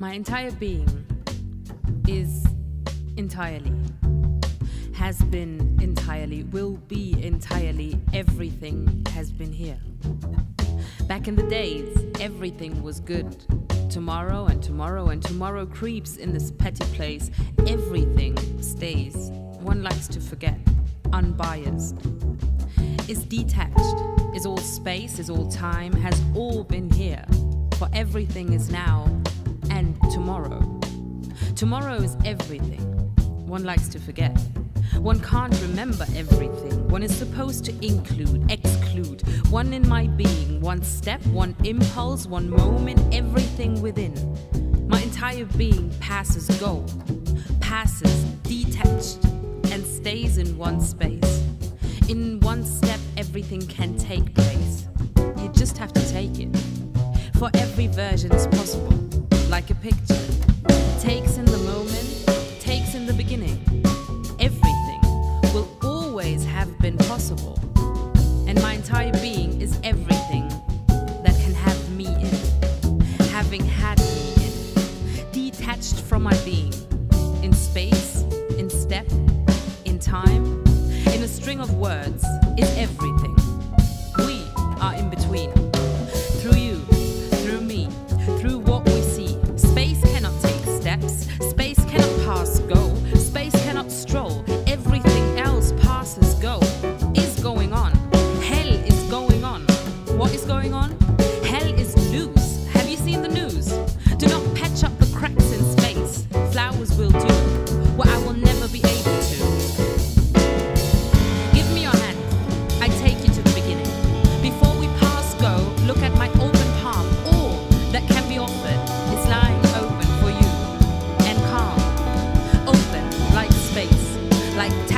My entire being is entirely, has been entirely, will be entirely, everything has been here. Back in the days, everything was good. Tomorrow and tomorrow and tomorrow creeps in this petty place. Everything stays. One likes to forget. Unbiased. Is detached. Is all space, is all time, has all been here. For everything is now and tomorrow. Tomorrow is everything. One likes to forget. One can't remember everything. One is supposed to include, exclude. One in my being, one step, one impulse, one moment, everything within. My entire being passes go, passes detached, and stays in one space. In one step, everything can take place. You just have to take it. For every version is possible, like a picture. Takes in the moment, takes in the beginning. Everything will always have been possible. And my entire being is everything that can have me in. Having had me in. Detached from my being. In space, in step, in time, in a string of words, is everything. We are in between. Through you, through me, through what we see. Space cannot take steps. Space cannot pass go. Space cannot stroll. Everything else passes go. Is going on. Hell is going on. What is going on? Hell is loose. Have you seen the news? Do not patch up the cracks in space. Flowers will do what I will never be able to. Give me your hand. I take you to the beginning. Before we pass go, look at my open palm. All that can be offered is lying open for you and calm. Open like space, like